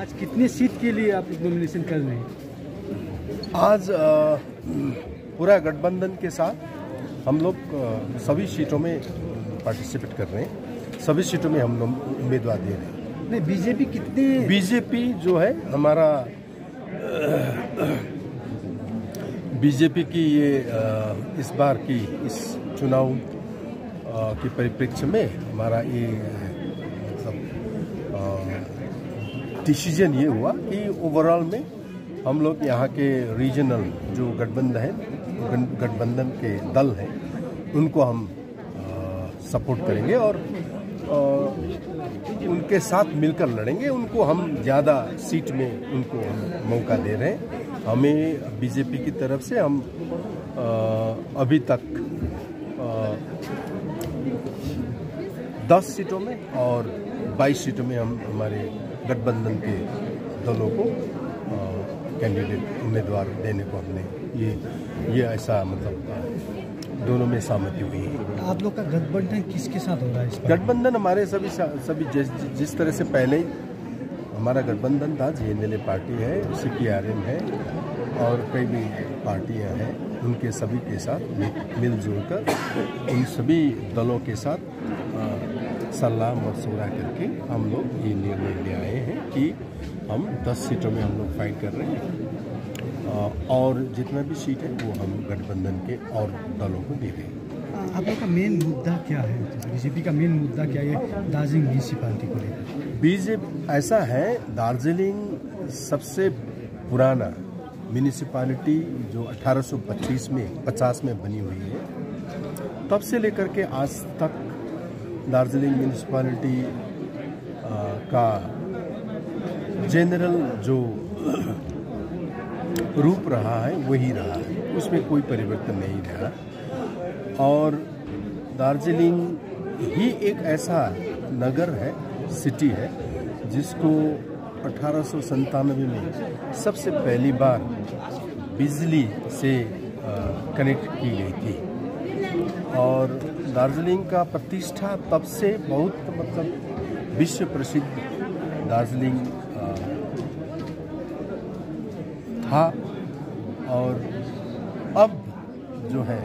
आज कितने सीट के लिए आप नॉमिनेशन कर रहे हैं? आज पूरा गठबंधन के साथ हम लोग सभी सीटों में पार्टिसिपेट कर रहे हैं, सभी सीटों में हम लोग उम्मीदवार दे रहे हैं। नहीं, बीजेपी कितने? बीजेपी जो है हमारा बीजेपी की ये इस बार की इस चुनाव के परिप्रेक्ष्य में हमारा ये मतलब डिसीजन ये हुआ कि ओवरऑल में हम लोग यहाँ के रीजनल जो गठबंधन के दल हैं उनको हम सपोर्ट करेंगे और उनके साथ मिलकर लड़ेंगे। उनको हम ज़्यादा सीट में उनको हम मौका दे रहे हैं। हमें बीजेपी की तरफ से हम अभी तक 10 सीटों में और 22 सीटों में हम हमारे गठबंधन के दलों को कैंडिडेट उम्मीदवार देने को हमने ये ऐसा मतलब दोनों में सहमति हुई है। आप लोग का गठबंधन किसके साथ हो रहा है? गठबंधन हमारे सभी जिस तरह से पहले हमारा गठबंधन था, जेएनएलए पार्टी है, सीपीआरएम है और कई भी पार्टियां हैं, उनके सभी के साथ मिलजुल कर उन सभी दलों के साथ सलाह मशवरा करके हम लोग ये निर्णय ले आए हैं कि हम 10 सीटों में हम लोग फाइट कर रहे हैं और जितना भी सीट है वो हम गठबंधन के और दलों को दे रहे हैं। आप लोग का मेन मुद्दा क्या है? बीजेपी का मेन मुद्दा क्या है दार्जिलिंग म्यूनिसिपैलिटी को लेकर? बीजेपी ऐसा है, दार्जिलिंग सबसे पुराना म्यूनिसिपैलिटी जो 1850 में बनी हुई है, तब से लेकर के आज तक दार्जिलिंग म्यूनिसिपैलिटी का जनरल जो रूप रहा है वही रहा है, उसमें कोई परिवर्तन नहीं रहा। और दार्जिलिंग ही एक ऐसा नगर है, सिटी है, जिसको 1897 में सबसे पहली बार बिजली से कनेक्ट की गई थी और दार्जिलिंग का प्रतिष्ठा तब से बहुत मतलब विश्व प्रसिद्ध दार्जिलिंग था। और अब जो है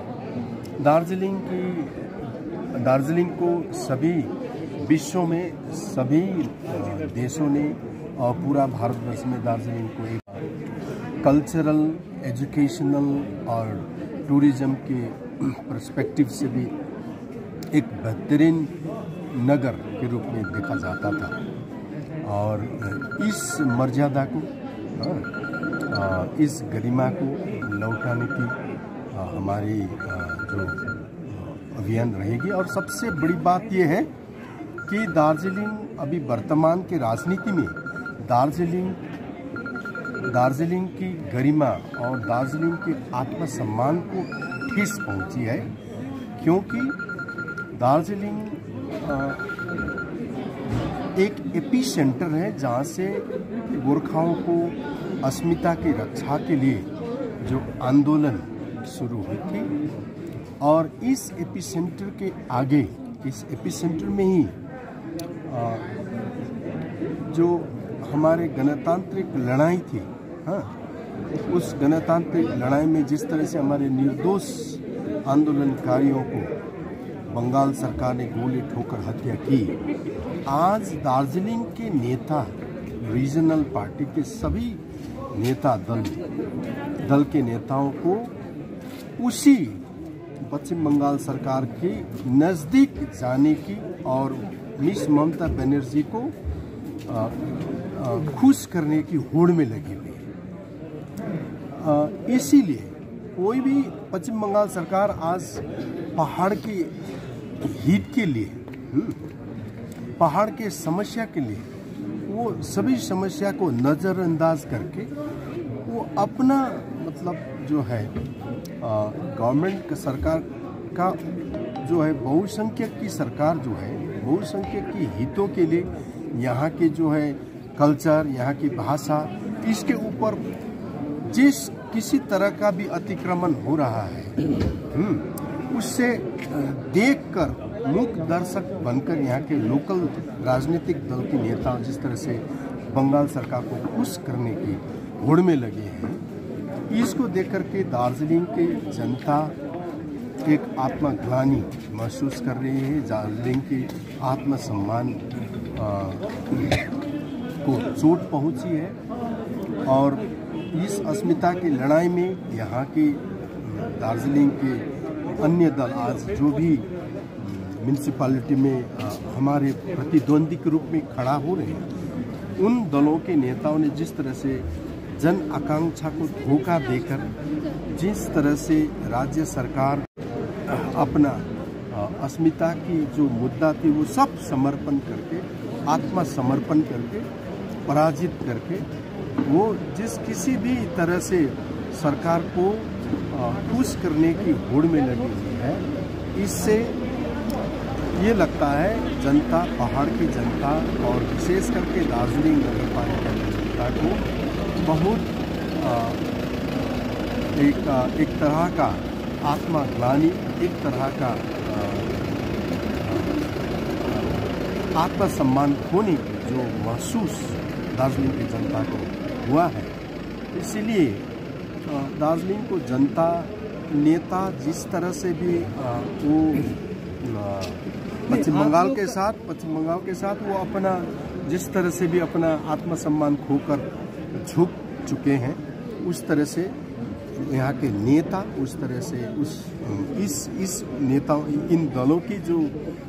दार्जिलिंग को सभी विश्व में सभी देशों ने और पूरा भारतवर्ष में दार्जिलिंग को एक कल्चरल, एजुकेशनल और टूरिज्म के पर्सपेक्टिव से भी एक बेहतरीन नगर के रूप में देखा जाता था। और इस मर्यादा को, इस गरिमा को लौटाने की हमारी जो अभियान रहेगी। और सबसे बड़ी बात यह है कि दार्जिलिंग अभी वर्तमान के राजनीति में दार्जिलिंग की गरिमा और दार्जिलिंग के आत्मसम्मान को ठेस पहुंची है, क्योंकि दार्जिलिंग एक एपी सेंटर है जहां से गोरखाओं को अस्मिता की रक्षा के लिए जो आंदोलन शुरू हुई थी। और इस एपी सेंटर के आगे, इस एपी सेंटर में ही जो हमारे गणतांत्रिक लड़ाई थी, उस गणतांत्रिक लड़ाई में जिस तरह से हमारे निर्दोष आंदोलनकारियों को बंगाल सरकार ने गोली ठोकर हत्या की, आज दार्जिलिंग के नेता, रीजनल पार्टी के सभी नेता दल के नेताओं को उसी पश्चिम बंगाल सरकार के नज़दीक जाने की और मिस ममता बनर्जी को खुश करने की होड़ में लगी हुई है। इसीलिए कोई भी पश्चिम बंगाल सरकार आज पहाड़ की हित के लिए, पहाड़ के समस्या के लिए वो सभी समस्या को नज़रअंदाज करके वो अपना मतलब जो है गवर्नमेंट का सरकार का जो है बहुसंख्यक की सरकार जो है बहुसंख्यक की हितों के लिए यहाँ के जो है कल्चर, यहाँ की भाषा, इसके ऊपर जिस किसी तरह का भी अतिक्रमण हो रहा है उससे देखकर मूक दर्शक बनकर यहाँ के लोकल राजनीतिक दल के नेता जिस तरह से बंगाल सरकार को खुश करने की होड़ में लगे हैं। इसको देख करके दार्जिलिंग के जनता एक आत्मग्लानि महसूस कर रही है। दार्जिलिंग की आत्मसम्मान को चोट पहुंची है और इस अस्मिता की लड़ाई में यहाँ के दार्जिलिंग के अन्य दल आज जो भी म्यूनिसिपैलिटी में हमारे प्रतिद्वंदी के रूप में खड़ा हो रहे हैं, उन दलों के नेताओं ने जिस तरह से जन आकांक्षा को धोखा देकर जिस तरह से राज्य सरकार अपना अस्मिता की जो मुद्दा थी वो सब समर्पण करके, आत्मसमर्पण करके, पराजित करके वो जिस किसी भी तरह से सरकार को खुश करने की होड़ में लगी हुई है, इससे ये लगता है जनता, पहाड़ की जनता और विशेष करके दार्जिलिंग नगर पालिका की जनता को बहुत एक तरह का आत्मग्लानि, एक तरह का आत्मसम्मान खोने की जो महसूस दार्जिलिंग की जनता को हुआ है। इसीलिए दार्जिलिंग को जनता, नेता जिस तरह से भी वो पश्चिम बंगाल के साथ वो अपना जिस तरह से भी अपना आत्मसम्मान खोकर झुक चुके हैं, उस तरह से यहाँ के नेता उस तरह से इस नेताओं, इन दलों की जो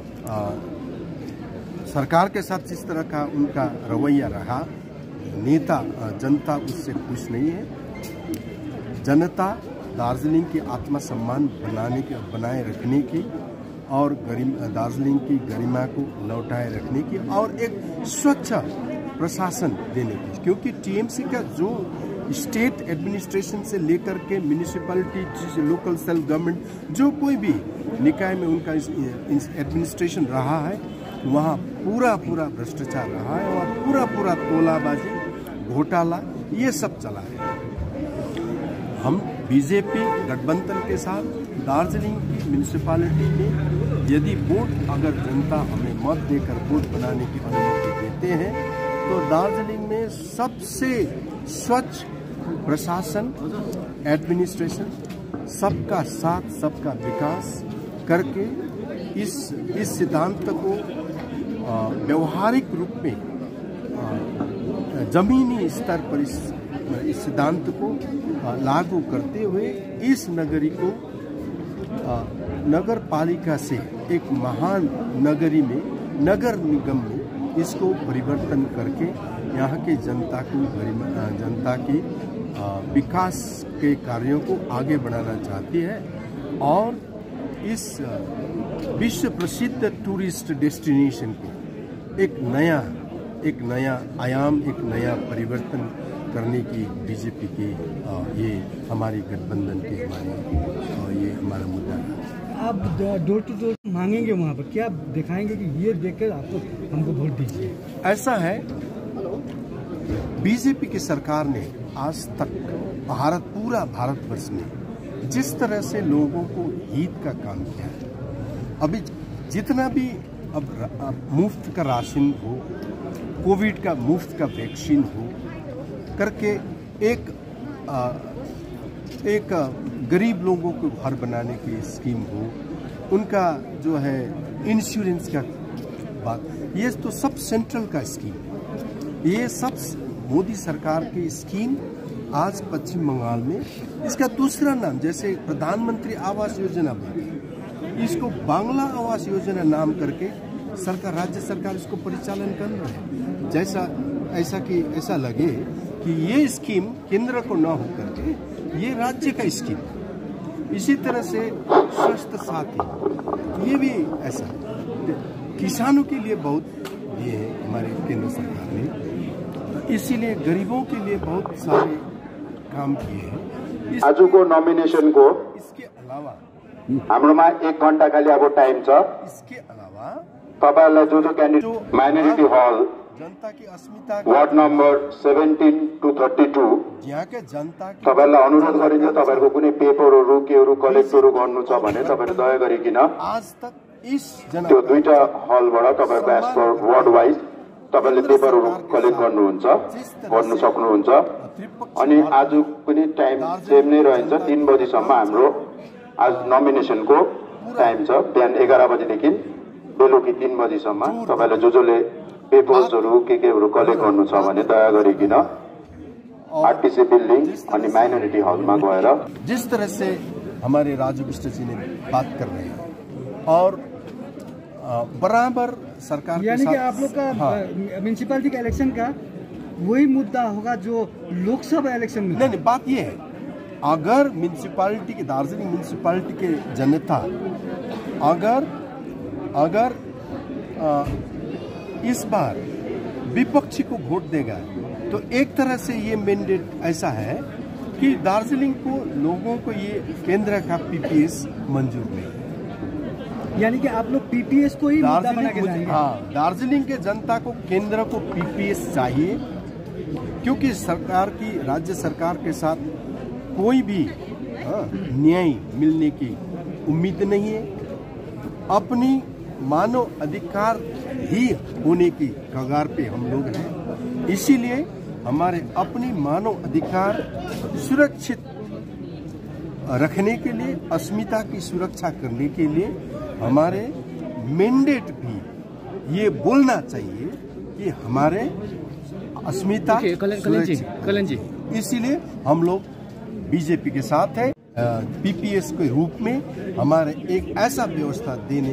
सरकार के साथ जिस तरह का उनका रवैया रहा, नेता, जनता उससे खुश नहीं है। जनता दार्जिलिंग की आत्मसम्मान बनाए रखने की और दार्जिलिंग की गरिमा को लौटाए रखने की और एक स्वच्छ प्रशासन देने की, क्योंकि टीएमसी का जो स्टेट एडमिनिस्ट्रेशन से लेकर के म्यूनिसिपैलिटी, लोकल सेल्फ गवर्नमेंट, जो कोई भी निकाय में उनका एडमिनिस्ट्रेशन रहा है, वहाँ पूरा भ्रष्टाचार रहा है और पूरा तोलाबाजी, घोटाला, ये सब चला है। हम बीजेपी गठबंधन के साथ दार्जिलिंग की म्यूनिसिपैलिटी में यदि वोट, अगर जनता हमें मत देकर वोट बनाने की अनुमति देते हैं, तो दार्जिलिंग में सबसे स्वच्छ प्रशासन, एडमिनिस्ट्रेशन, सबका साथ, सबका विकास करके इस सिद्धांत को व्यवहारिक रूप में जमीनी स्तर पर इस सिद्धांत को लागू करते हुए इस नगरी को नगर पालिका से एक महान नगरी में, नगर निगम में इसको परिवर्तन करके यहाँ के जनता की विकास के कार्यों को आगे बढ़ाना चाहती है और इस विश्व प्रसिद्ध टूरिस्ट डेस्टिनेशन को एक नया आयाम, एक नया परिवर्तन करने की बीजेपी की ये हमारी गठबंधन की ये हमारा मुद्दा है। आप डोर टू डोर मांगेंगे वहाँ पर, क्या दिखाएंगे कि ये देखकर आपको हमको वोट दीजिए? ऐसा है, बीजेपी की सरकार ने आज तक पूरा भारतवर्ष में जिस तरह से लोगों को हित का काम किया है, अभी जितना भी अब मुफ्त का राशन हो, कोविड का मुफ्त का वैक्सीन हो करके एक गरीब लोगों को घर बनाने की स्कीम हो, उनका जो है इंश्योरेंस का बात, ये तो सब सेंट्रल का स्कीम, ये सब मोदी सरकार की स्कीम आज पश्चिम बंगाल में, इसका दूसरा नाम जैसे प्रधानमंत्री आवास योजना में, इसको बांग्ला आवास योजना नाम करके सरकार, राज्य सरकार इसको परिचालन कर रहा है। ऐसा लगे कि ये स्कीम केंद्र को ना हो करके ये राज्य का स्कीम। इसी तरह से स्वास्थ्य साथी, ये भी ऐसा किसानों के लिए बहुत दिए हैं हमारे केंद्र सरकार ने, इसीलिए गरीबों के लिए बहुत सारे काम किए हैं। आज को नॉमिनेशन को इसके अलावा हाम्रोमा 1 घण्टा खाली अब टाइम छ। इसके अलावा तपाईहरुलाई जो क्यान्डिडेट माइनोरिटी हल जनता की अस्मिता वार्ड नम्बर 17 to 32 यहाँ के जनता की तपाईहरुलाई अनुरोध गरिन्छ, तपाईहरुको कुनै पेपरहरु केहरु कलेक्टहरु गर्नु छ भने तपाईहरु दया गरिकिन आज तक इस त्यो दुईटा हलबाट तपाईहरुको एज पर वार्ड वाइज तपाईँले पेपरहरू कलेक्ट गर्नु सक्नुहुन्छ। अनि आज पनि टाइम सेम नै रहन्छ, 3 बजीसम्म हाम्रो आज नोमिनेसनको टाइम छ। बिहान 11 बजीदेखि बेलुकी 3 बजीसम्म तपाईँले जसले पेपर्सहरू केहरू कलेक्ट गर्नु छ भने दया गरिकन आरटीसी बिल्डिङ अनि माइनोरिटी हलमा गएर। जिस तरह से हमारे राजू बिष्ट जी ने बात कर रहे हैं और बराबर सरकार यानी के कि साथ, आप लोग का म्यूनसिपैलिटी का इलेक्शन का वही मुद्दा होगा जो लोकसभा इलेक्शन में। नहीं, बात ये है, अगर म्यूनसिपैलिटी के दार्जिलिंग म्यूनसिपैलिटी के जनता अगर इस बार विपक्षी को वोट देगा तो एक तरह से ये मैंडेट ऐसा है कि दार्जिलिंग को लोगों को ये केंद्र का पीपीएस मंजूर नहीं है। यानी कि आप लोग पीपीएस को ही मुद्दा बना के लाएंगे। हाँ, दार्जिलिंग के जनता को केंद्र को पीपीएस चाहिए, क्योंकि सरकार की राज्य सरकार के साथ कोई भी न्याय मिलने की उम्मीद नहीं है। अपनी मानव अधिकार ही होने की कगार पे हम लोग हैं, इसीलिए हमारे अपनी मानव अधिकार सुरक्षित रखने के लिए, अस्मिता की सुरक्षा करने के लिए हमारे मैंडेट भी ये बोलना चाहिए कि हमारे अस्मिता कलन जी, इसीलिए हम लोग बीजेपी के साथ है। पीपीएस के रूप में हमारे एक ऐसा व्यवस्था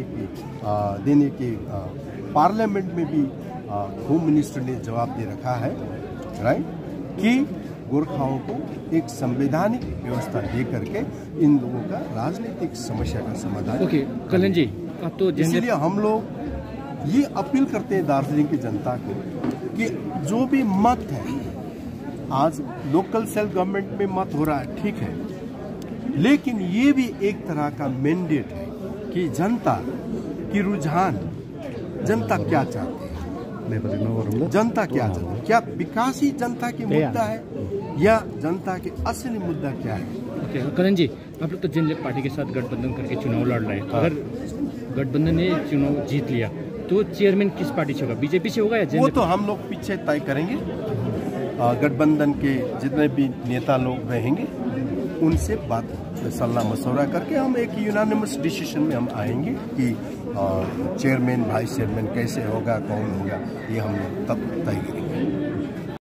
देने के पार्लियामेंट में भी होम मिनिस्टर ने जवाब दे रखा है, राइट, कि गोरखाओं को एक संवैधानिक व्यवस्था दे करके इन लोगों का राजनीतिक समस्या का समाधान। ओके कलन जी, अब तो इसलिए हम लोग ये अपील करते हैं दार्जिलिंग की जनता को कि जो भी मत है, आज लोकल सेल्फ गवर्नमेंट में मत हो रहा है, ठीक है, लेकिन ये भी एक तरह का मैंडेट है कि जनता की रुझान, जनता क्या चाहती है, जनता क्या चाहती है, क्या विकास ही जनता की मुद्दा है या जनता के असली मुद्दा क्या है। करण जी, आप लोग तो जनता पार्टी के साथ गठबंधन करके चुनाव लड़ रहे हैं, अगर गठबंधन ने चुनाव जीत लिया तो चेयरमैन किस पार्टी से होगा, बीजेपी से होगा या वो तो हम लोग पीछे तय करेंगे। गठबंधन के जितने भी नेता लोग रहेंगे उनसे बात सलाह मशवरा करके हम एक यूनानिमस डिसीजन में हम आएंगे कि चेयरमैन वाइस चेयरमैन कैसे होगा, कौन होगा, ये हम तब तय करेंगे।